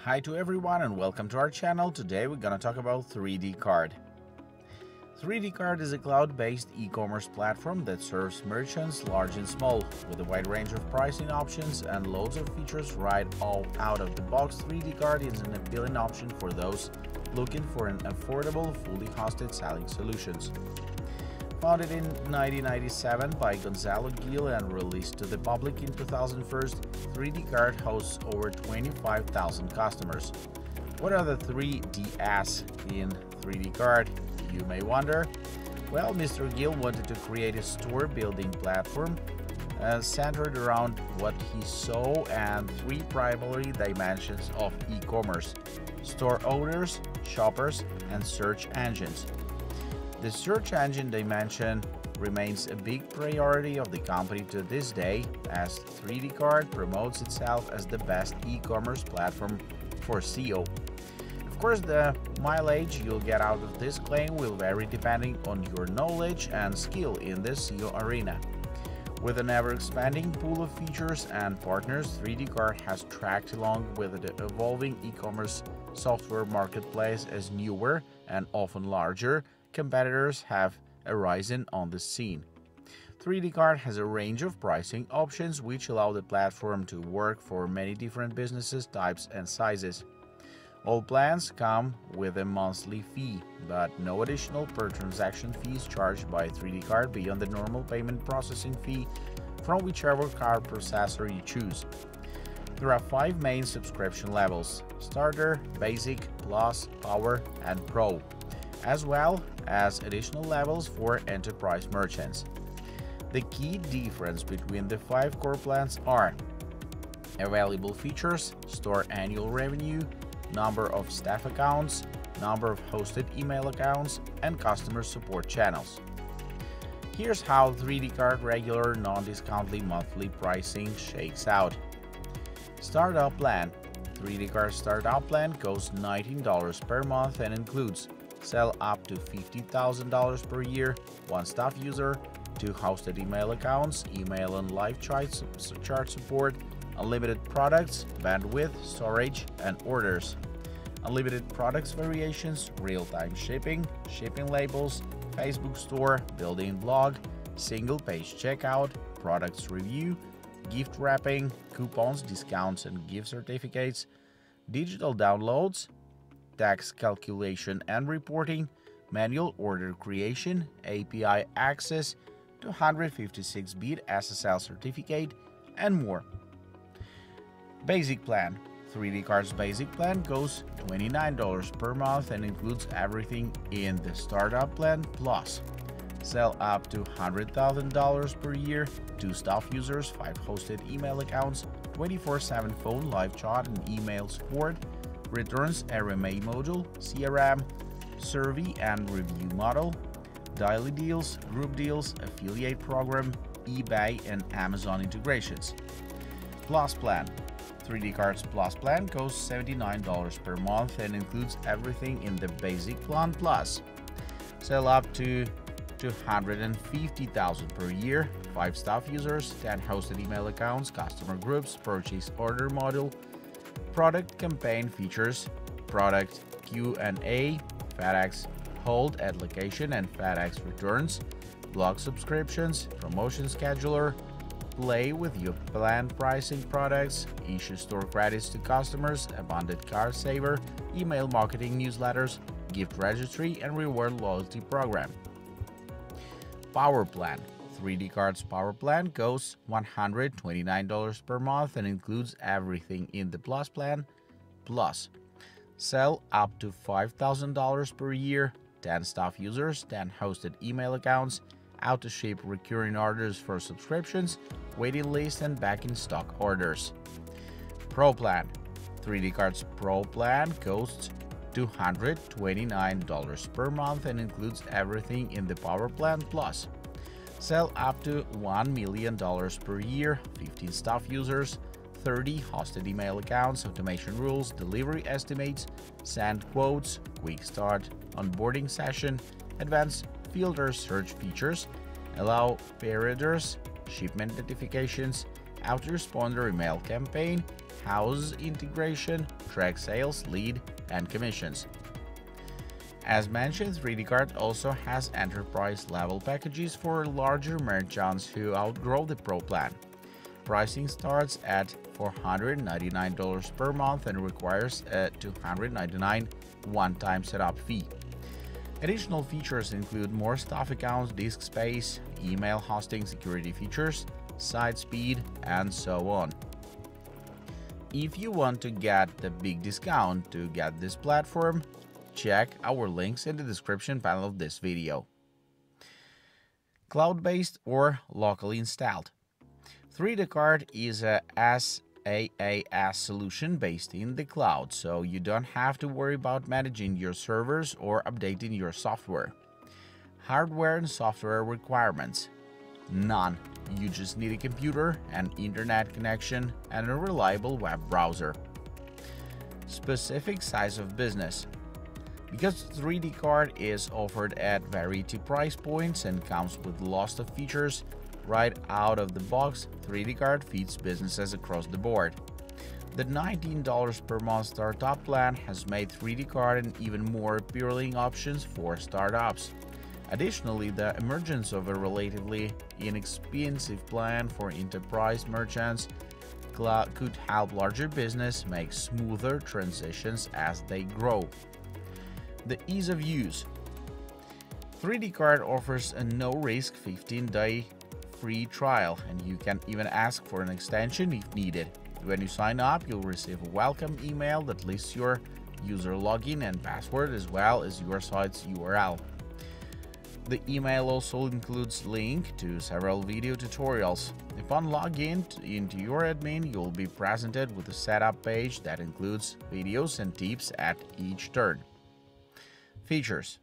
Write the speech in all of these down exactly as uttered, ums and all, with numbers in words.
Hi to everyone and welcome to our channel. Today we're gonna talk about three D Cart. three D Cart is a cloud-based e-commerce platform that serves merchants large and small with a wide range of pricing options and loads of features right all out of the box. three D Cart is an appealing option for those looking for an affordable, fully hosted selling solutions. Founded in nineteen ninety-seven by Gonzalo Gil and released to the public in two thousand one, three D Cart hosts over twenty-five thousand customers. What are the three Ds in three D Cart, you may wonder? Well, Mister Gil wanted to create a store-building platform uh, centered around what he saw and three primary dimensions of e-commerce: store owners, shoppers, and search engines. The search engine dimension remains a big priority of the company to this day, as three D Cart promotes itself as the best e-commerce platform for S E O. Of course, the mileage you'll get out of this claim will vary depending on your knowledge and skill in the S E O arena. With an ever-expanding pool of features and partners, three D Cart has tracked along with the evolving e-commerce software marketplace as newer and often larger competitors have arisen on the scene. three D Cart has a range of pricing options which allow the platform to work for many different businesses, types, and sizes. All plans come with a monthly fee, but no additional per transaction fees charged by three D Cart beyond the normal payment processing fee from whichever card processor you choose. There are five main subscription levels: Starter, Basic, Plus, Power, and Pro, as well as additional levels for enterprise merchants. The key difference between the five core plans are available features, store annual revenue, number of staff accounts, number of hosted email accounts, and customer support channels. Here's how three D Cart regular non-discountly monthly pricing shakes out. Startup plan. three D Cart startup plan costs nineteen dollars per month and includes sell up to fifty thousand dollars per year, one staff user, two hosted email accounts, email and live chat support, unlimited products, bandwidth, storage, and orders, unlimited products variations, real-time shipping, shipping labels, Facebook store, building blog, single-page checkout, products review, gift wrapping, coupons, discounts, and gift certificates, digital downloads, tax calculation and reporting, manual order creation, A P I access, two hundred fifty-six bit S S L certificate, and more. Basic plan. three D Cart's basic plan goes twenty-nine dollars per month and includes everything in the startup plan plus sell up to one hundred thousand dollars per year, two staff users, five hosted email accounts, twenty-four seven phone, live chat, and email support, returns R M A module, C R M, survey and review model, daily deals, group deals, affiliate program, eBay, and Amazon integrations. Plus plan. three D Cart's Plus plan costs seventy-nine dollars per month and includes everything in the basic plan plus sell up to two hundred fifty thousand dollars per year, five staff users, ten hosted email accounts, customer groups, purchase order module, product campaign features, product Q and A, FedEx hold at location and FedEx returns, blog subscriptions, promotion scheduler, play with your planned pricing products, issue store credits to customers, abundant card saver, email marketing newsletters, gift registry, and reward loyalty program. Power plan. three D Cart's Power plan costs one hundred twenty-nine dollars per month and includes everything in the Plus plan plus sell up to five thousand dollars per year, ten staff users, ten hosted email accounts, auto-ship recurring orders for subscriptions, waiting list, and back-in-stock orders. Pro plan. three D Cart's Pro plan costs two hundred twenty-nine dollars per month and includes everything in the Power plan plus sell up to one million dollars per year, fifteen staff users, thirty hosted email accounts, automation rules, delivery estimates, send quotes, quick start onboarding session, advanced filter search features, allow pay orders, shipment notifications, autoresponder email campaign, house integration, track sales, lead, and commissions. As mentioned, three D Card also has enterprise-level packages for larger merchants who outgrow the Pro plan. Pricing starts at four hundred ninety-nine dollars per month and requires a two hundred ninety-nine dollars one-time setup fee. Additional features include more staff accounts, disk space, email hosting, security features, site speed, and so on. If you want to get the big discount to get this platform, check our links in the description panel of this video. Cloud-based or locally installed. three D Card is a SaaS solution based in the cloud, so you don't have to worry about managing your servers or updating your software. Hardware and software requirements. None. You just need a computer, an internet connection, and a reliable web browser. Specific size of business. Because three D Card is offered at variety price points and comes with lots of features, right out of the box, three D Card feeds businesses across the board. The nineteen dollars per month startup plan has made three D Card an even more appealing option for startups. Additionally, the emergence of a relatively inexpensive plan for enterprise merchants could help larger business make smoother transitions as they grow. The ease of use. three D Card offers a no-risk fifteen day free trial, and you can even ask for an extension if needed. When you sign up, you'll receive a welcome email that lists your user login and password as well as your site's U R L. The email also includes link to several video tutorials. Upon login into your admin, you'll be presented with a setup page that includes videos and tips at each turn. Features.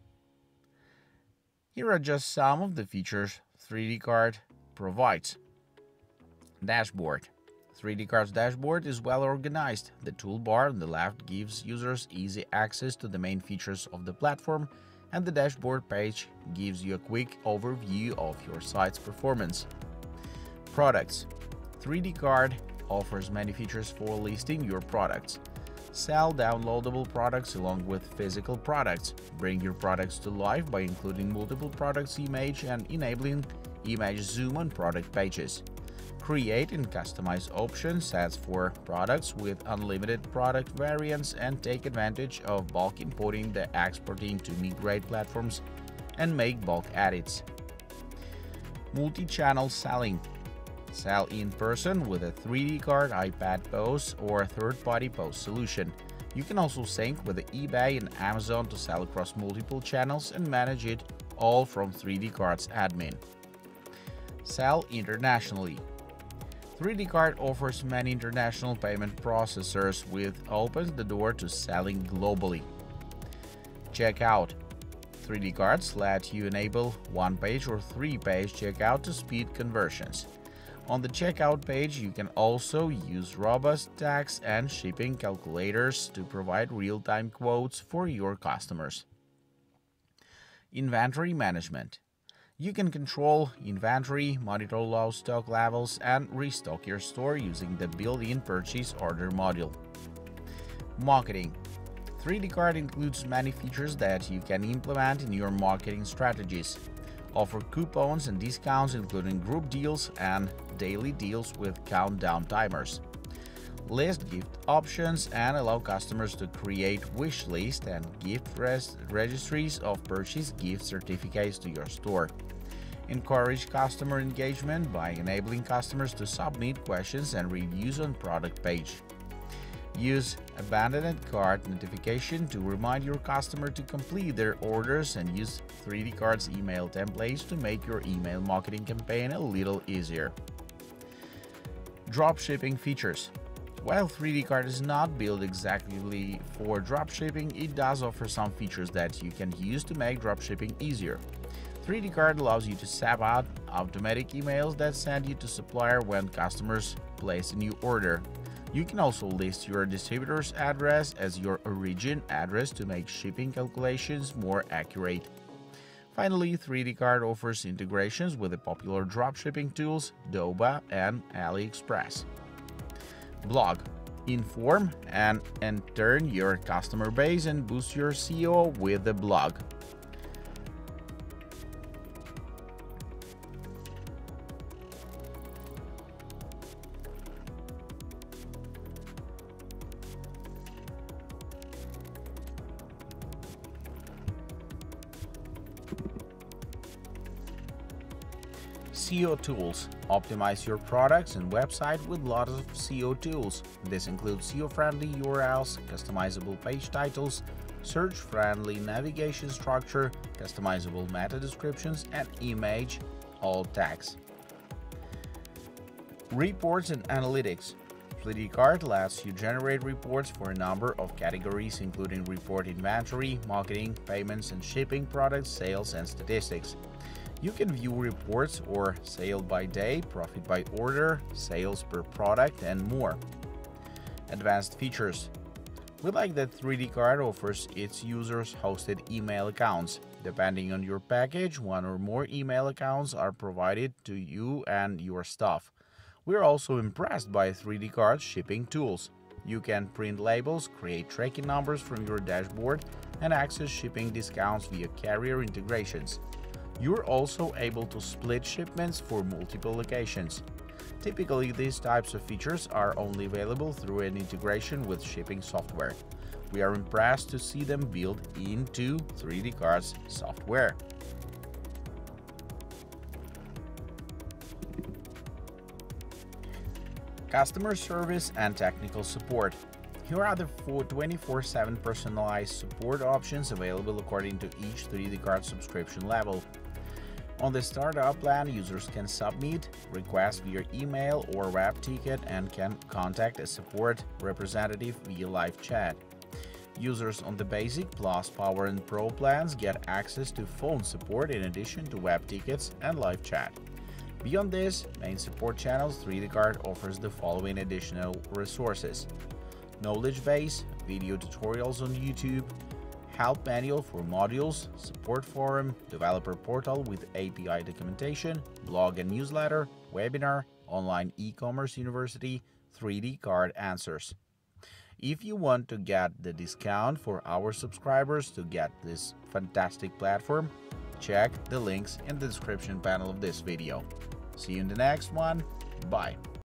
Here are just some of the features three D Card provides. Dashboard. three D Card's dashboard is well organized. The toolbar on the left gives users easy access to the main features of the platform, and the dashboard page gives you a quick overview of your site's performance. Products. three D Card offers many features for listing your products. Sell downloadable products along with physical products. Bring your products to life by including multiple products image and enabling image zoom on product pages. Create and customize option sets for products with unlimited product variants and take advantage of bulk importing the exporting to migrate platforms and make bulk edits. Multi-channel selling. Sell in person with a three D Card iPad P O S or third-party P O S solution. You can also sync with eBay and Amazon to sell across multiple channels and manage it all from three D Card's admin. Sell internationally. three D Card offers many international payment processors, which opens the door to selling globally. Checkout. three D Cards let you enable one-page or three-page checkout to speed conversions. On the checkout page, you can also use robust tax and shipping calculators to provide real-time quotes for your customers. Inventory management. You can control inventory, monitor low stock levels, and restock your store using the built-in purchase order module. Marketing. three D Card includes many features that you can implement in your marketing strategies. Offer coupons and discounts including group deals and daily deals with countdown timers. List gift options and allow customers to create wish lists and gift res registries of purchase gift certificates to your store. Encourage customer engagement by enabling customers to submit questions and reviews on product page. Use abandoned cart notification to remind your customer to complete their orders, and use three D Card's email templates to make your email marketing campaign a little easier. Dropshipping features. While three D Card is not built exactly for dropshipping, it does offer some features that you can use to make dropshipping easier. three D Card allows you to send out automatic emails that send you to supplier when customers place a new order. You can also list your distributor's address as your origin address to make shipping calculations more accurate. Finally, three D Card offers integrations with the popular dropshipping tools Doba and AliExpress. Blog. Inform and enter your customer base and boost your S E O with the blog. S E O tools. Optimize your products and website with lots of S E O tools. This includes S E O-friendly U R Ls, customizable page titles, search-friendly navigation structure, customizable meta descriptions, and image alt tags. Reports and analytics. three D Card lets you generate reports for a number of categories, including report inventory, marketing, payments and shipping, products, sales, and statistics. You can view reports or sale by day, profit by order, sales per product, and more. Advanced features. We like that three D Card offers its users hosted email accounts. Depending on your package, one or more email accounts are provided to you and your staff. We're also impressed by three D Card's shipping tools. You can print labels, create tracking numbers from your dashboard, and access shipping discounts via carrier integrations. You're also able to split shipments for multiple locations. Typically, these types of features are only available through an integration with shipping software. We are impressed to see them built into three D Card's software. Customer service and technical support. Here are the twenty-four seven personalized support options available according to each three D Card subscription level. On the startup plan, users can submit requests via email or web ticket and can contact a support representative via live chat. Users on the Basic, Plus, Power and Pro plans get access to phone support in addition to web tickets and live chat. Beyond this, main support channels, three D Card offers the following additional resources: knowledge base, video tutorials on YouTube, help manual for modules, support forum, developer portal with A P I documentation, blog and newsletter, webinar, online e-commerce university, three D Card answers. If you want to get the discount for our subscribers to get this fantastic platform, check the links in the description panel of this video. See you in the next one. Bye.